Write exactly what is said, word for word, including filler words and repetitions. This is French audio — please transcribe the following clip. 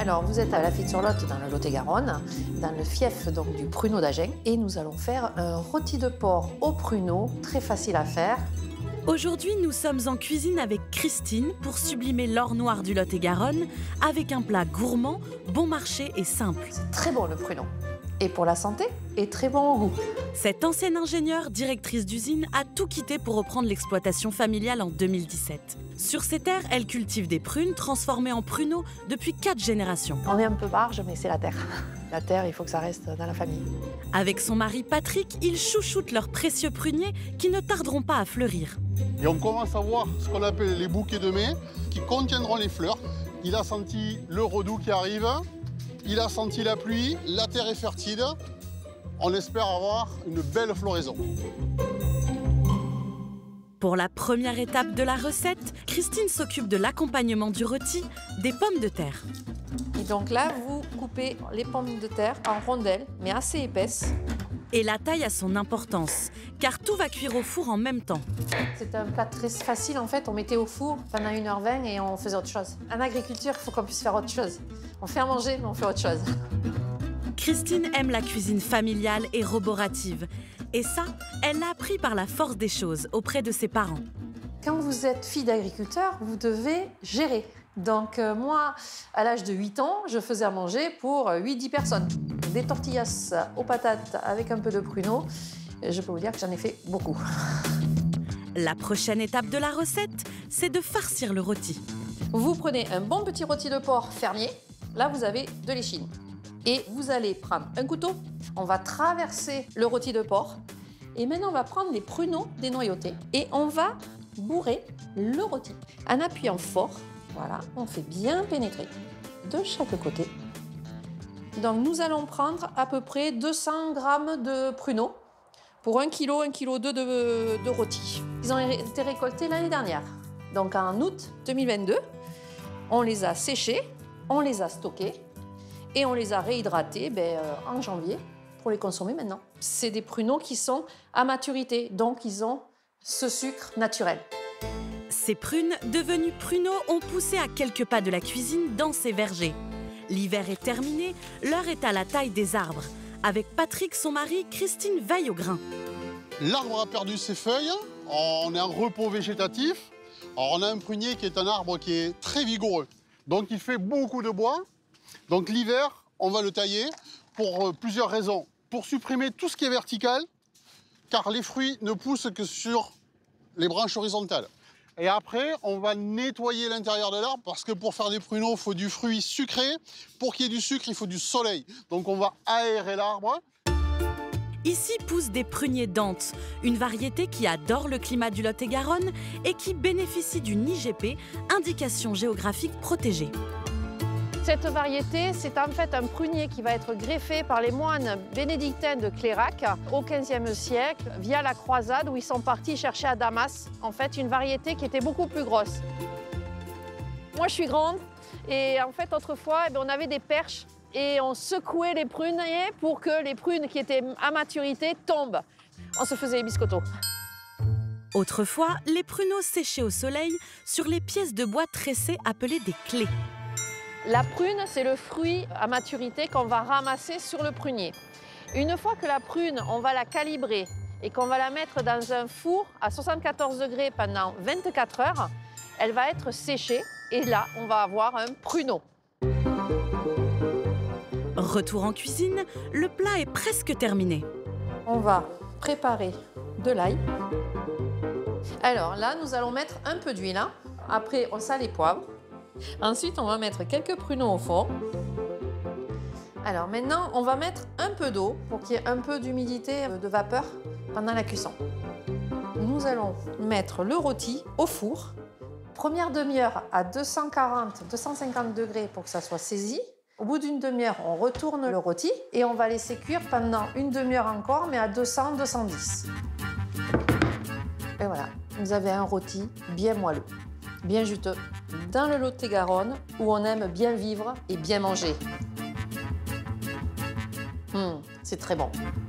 Alors, vous êtes à la Fitte-sur-Lot, dans le Lot-et-Garonne, dans le fief donc, du pruneau d'Agen. Et nous allons faire un rôti de porc au pruneau, très facile à faire. Aujourd'hui, nous sommes en cuisine avec Christine pour sublimer l'or noir du Lot-et-Garonne avec un plat gourmand, bon marché et simple. C'est très bon le pruneau. Et pour la santé, et très bon au goût. Cette ancienne ingénieure, directrice d'usine, a tout quitté pour reprendre l'exploitation familiale en deux mille dix-sept. Sur ses terres, elle cultive des prunes transformées en pruneaux depuis quatre générations. On est un peu barge, mais c'est la terre. La terre, il faut que ça reste dans la famille. Avec son mari Patrick, ils chouchoutent leurs précieux pruniers qui ne tarderont pas à fleurir. Et on commence à voir ce qu'on appelle les bouquets de mai qui contiendront les fleurs. Il a senti le redoux qui arrive. Il a senti la pluie, la terre est fertile. On espère avoir une belle floraison. Pour la première étape de la recette, Christine s'occupe de l'accompagnement du rôti, des pommes de terre. Et donc là, vous coupez les pommes de terre en rondelles, mais assez épaisses. Et la taille a son importance, car tout va cuire au four en même temps. C'est un plat très facile, en fait. On mettait au four pendant une heure vingt et on faisait autre chose. En agriculture, il faut qu'on puisse faire autre chose. On fait à manger, mais on fait autre chose. Christine aime la cuisine familiale et roborative. Et ça, elle l'a appris par la force des choses auprès de ses parents. Quand vous êtes fille d'agriculteur, vous devez gérer. Donc euh, moi, à l'âge de huit ans, je faisais à manger pour huit dix personnes. Des tortillas aux patates avec un peu de pruneau. Je peux vous dire que j'en ai fait beaucoup. La prochaine étape de la recette, c'est de farcir le rôti. Vous prenez un bon petit rôti de porc fermier. Là, vous avez de l'échine. Et vous allez prendre un couteau. On va traverser le rôti de porc. Et maintenant, on va prendre les pruneaux dénoyautés. Et on va bourrer le rôti. En appuyant fort, voilà, on fait bien pénétrer de chaque côté. Donc, nous allons prendre à peu près deux cents grammes de pruneaux pour un kilo, un kilo deux de, de rôti. Ils ont été récoltés l'année dernière. Donc, en août deux mille vingt-deux, on les a séchés, on les a stockés et on les a réhydratés ben, euh, en janvier pour les consommer maintenant. C'est des pruneaux qui sont à maturité, donc ils ont ce sucre naturel. Ces prunes, devenues pruneaux, ont poussé à quelques pas de la cuisine dans ces vergers. L'hiver est terminé, l'heure est à la taille des arbres. Avec Patrick, son mari, Christine veille au grain. L'arbre a perdu ses feuilles, on est en repos végétatif. Alors on a un prunier qui est un arbre qui est très vigoureux, donc il fait beaucoup de bois. Donc l'hiver, on va le tailler pour plusieurs raisons. Pour supprimer tout ce qui est vertical, car les fruits ne poussent que sur les branches horizontales. Et après, on va nettoyer l'intérieur de l'arbre parce que pour faire des pruneaux, il faut du fruit sucré. Pour qu'il y ait du sucre, il faut du soleil. Donc on va aérer l'arbre. Ici poussent des pruniers d'Antes, une variété qui adore le climat du Lot-et-Garonne et qui bénéficie d'une I G P, indication géographique protégée. Cette variété, c'est en fait un prunier qui va être greffé par les moines bénédictins de Clérac au quinzième siècle via la croisade où ils sont partis chercher à Damas en fait une variété qui était beaucoup plus grosse. Moi je suis grande et en fait autrefois eh bien, on avait des perches et on secouait les pruniers pour que les prunes qui étaient à maturité tombent. On se faisait les biscottos. Autrefois, les pruneaux séchaient au soleil sur les pièces de bois tressées appelées des clés. La prune, c'est le fruit à maturité qu'on va ramasser sur le prunier. Une fois que la prune, on va la calibrer et qu'on va la mettre dans un four à soixante-quatorze degrés pendant vingt-quatre heures, elle va être séchée et là, on va avoir un pruneau. Retour en cuisine, le plat est presque terminé. On va préparer de l'ail. Alors là, nous allons mettre un peu d'huile. Après, on sale les poivres. Ensuite, on va mettre quelques pruneaux au fond. Alors maintenant, on va mettre un peu d'eau pour qu'il y ait un peu d'humidité, de vapeur pendant la cuisson. Nous allons mettre le rôti au four. Première demi-heure à deux cent quarante à deux cent cinquante degrés pour que ça soit saisi. Au bout d'une demi-heure, on retourne le rôti et on va laisser cuire pendant une demi-heure encore, mais à deux cents à deux cent dix. Et voilà, vous avez un rôti bien moelleux, bien juteux, dans le Lot-et-Garonne, où on aime bien vivre et bien manger. Mmh, c'est très bon.